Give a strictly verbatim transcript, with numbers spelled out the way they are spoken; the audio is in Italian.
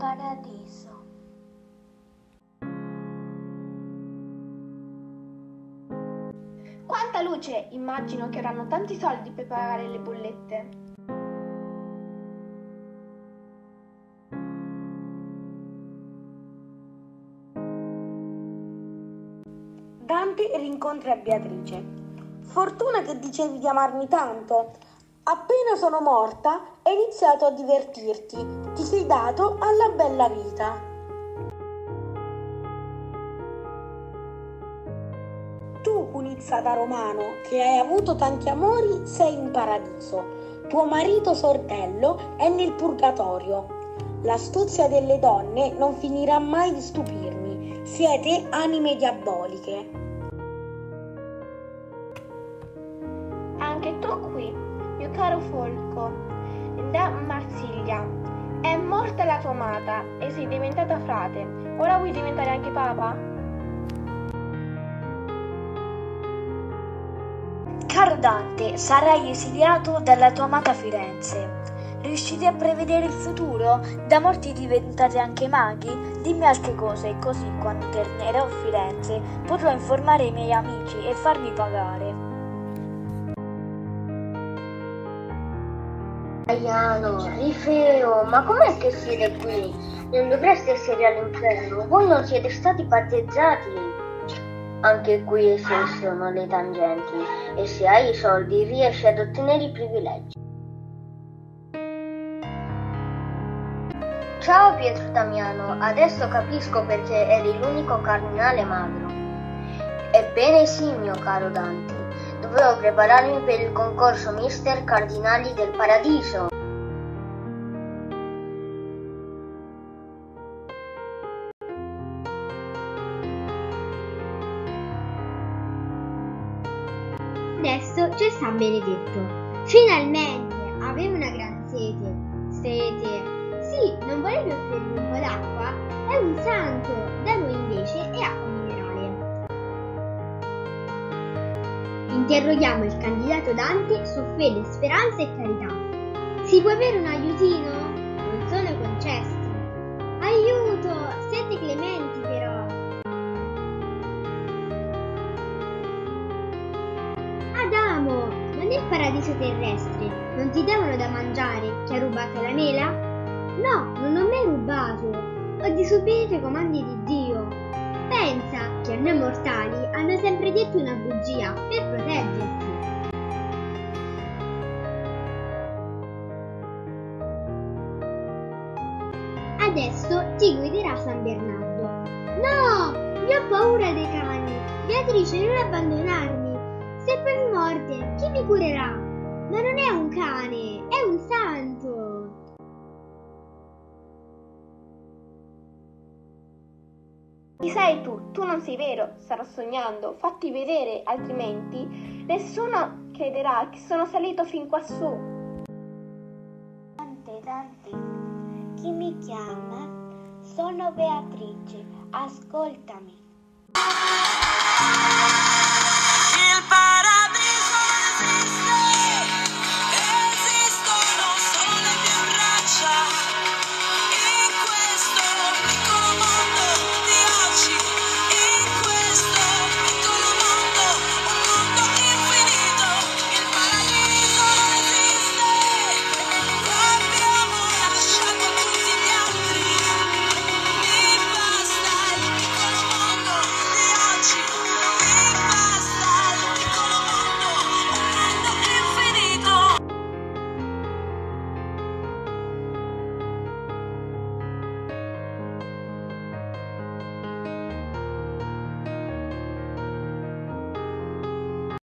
paradiso. Quanta luce! Immagino che avranno tanti soldi per pagare le bollette. Dante rincontra Beatrice. Fortuna che dicevi di amarmi tanto. Appena sono morta hai iniziato a divertirti. Ti sei dato alla bella vita. Tu, cunizzata romano, che hai avuto tanti amori, sei in paradiso. Tuo marito sordello è nel purgatorio. L'astuzia delle donne non finirà mai di stupirmi. Siete anime diaboliche. Anche tu qui, mio caro Folco, da Marsiglia. È morta la tua amata e sei diventata frate. Ora vuoi diventare anche papa? Caro Dante, sarai esiliato dalla tua amata Firenze. Riuscite a prevedere il futuro? Da morti diventate anche maghi? Dimmi altre cose, così quando tornerò a Firenze potrò informare i miei amici e farmi pagare. Aiano, Rifeo, ma com'è che siete qui? Non dovreste essere all'inferno, voi non siete stati battezzati. Anche qui esistono le tangenti e se hai i soldi riesci ad ottenere i privilegi. Ciao Pietro Damiano, adesso capisco perché eri l'unico cardinale magro. Ebbene sì, mio caro Dante, dovevo prepararmi per il concorso Mister Cardinali del Paradiso. Adesso c'è San Benedetto. Finalmente! Avevo una gran sete. Sete. Sì, non volevi offrirmi un po' d'acqua? È un santo. Da noi invece è acqua minerale. Interroghiamo il candidato Dante su fede, speranza e carità. Si può avere un aiutino? Non sono concessi. Aiuto! Siete clementi però. Adamo, ma nel paradiso terrestre non ti davano da mangiare che ha rubato la mela? No, non ho mai rubato. Ho disobbedito ai comandi di Dio. Pensa che a noi mortali hanno sempre detto una bugia per proteggerti. Adesso ti guiderà San Bernardo. No, io ho paura dei cani. Beatrice, non abbandonarmi. Se poi mi morde, chi mi curerà? Ma non è un cane, è un santo. Chi sei tu? Tu non sei vero, starò sognando. Fatti vedere, altrimenti nessuno crederà che sono salito fin quassù. Dante, Dante, chi mi chiama? Sono Beatrice, ascoltami.